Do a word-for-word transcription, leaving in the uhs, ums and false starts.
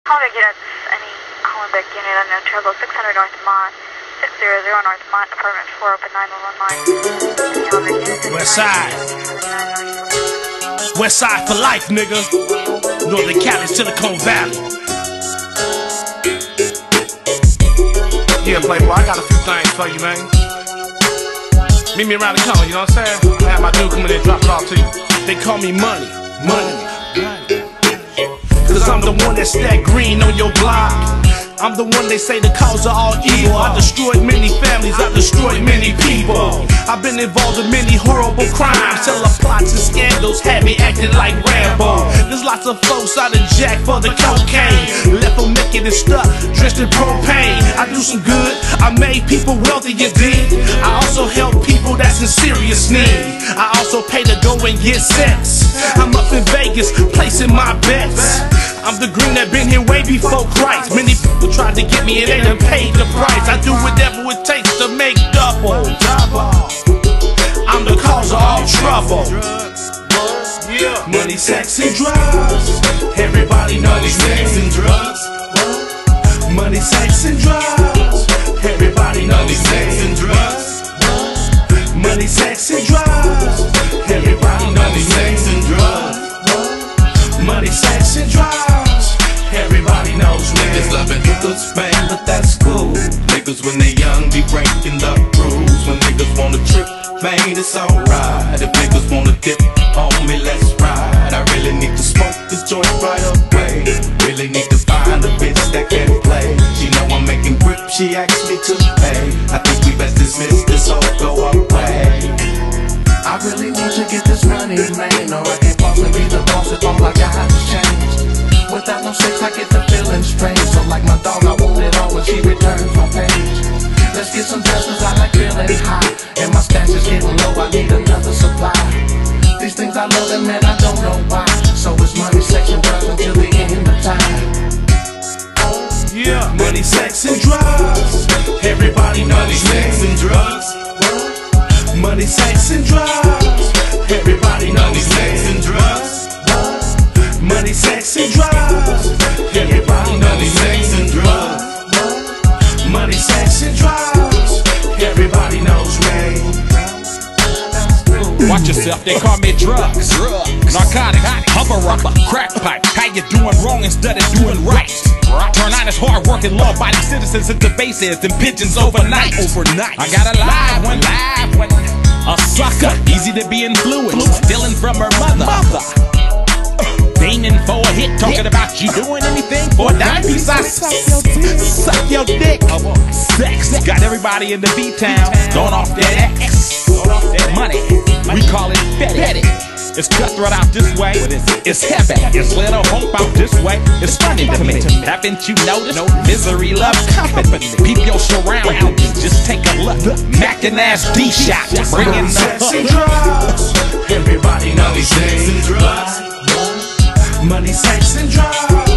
Call to get us any Hollenbeck unit on No Trouble, six hundred North Mont, six hundred North Mont, apartment four, open nine one one line. West Side. West Side for life, nigga. Northern Cali, Silicon Valley. Yeah, Playboy, I got a few things for you, man. Meet me around the corner, you know what I'm saying? I have my dude come in and drop it off to you. They call me Money, Money. Cause I'm the one that stack green on your block. I'm the one they say the cause of all evil. I destroyed many families, I destroyed many people. I've been involved in many horrible crimes. Tell the plots and scandals had me acting like Rambo. There's lots of folks out of jack for the cocaine. Left them naked and stuck, drenched in propane. I do some good, I made people wealthy, you dig. I also help people that's in serious need. I also pay to go and get sex. I'm up in Vegas, placing my bets. I'm the green that been here way before Christ. Many people tried to get me and they done paid the price. I do whatever it takes to make double. I'm the cause of all trouble. Money, sex, and drugs. Everybody knows sex and drugs. Money, sex, and drugs. Everybody knows sex and drugs. Money, sex, and drugs. Everybody knows sex and drugs. Money, sex, and drugs. Everybody knows niggas loving hookers, man, but that's cool. Niggas when they young be breaking the rules. When niggas wanna trip, man, it's alright. If niggas wanna dip, homie, let's ride. I really need to smoke this joint right away. Really need to find a bitch that can play. She know I'm making grip, she asked me to pay. I think we best dismiss this whole go away. I really want to get this money, man, or I can't possibly be the boss if all I got is change. Without no sex, I get the feeling strange. So like my dog, I want it all when she returns my page. Let's get some dresses, I like feeling high. And my stash is getting low, I need another supply. These things I love and man, I don't know why. So it's money, sex, and drugs until the end of time. Yeah, money, sex, and drugs. Everybody knows sex and drugs. Money, sex, and drugs. Everybody knows sex and drugs. Money, sex, and drugs. Everybody knows sex and drugs. Money, sex, and drugs. Everybody knows me. Watch yourself, they call me drugs, narcotics, hover rubber, crack pipe. How you doing wrong instead of doing right? Turn on this hard-working, law-abiding citizens into bases and pigeons overnight. Overnight, I got a live one, live one. A sucker, easy to be influenced, stealing from her mother. Aiming for a hit, talking about you doing anything for a dime piece. I suck your dick. Sex got everybody in the B-town going off that X. Money, we call it fetish. It's cutthroat out this way, it's heavy. It's little hope out this way, it's funny to me. Haven't you noticed? Misery loves company. Peep your surroundings, just take a look. Mackin' ass D-shot, bringing the hook. Everybody knows sex and drugs. Money, sex, and drugs.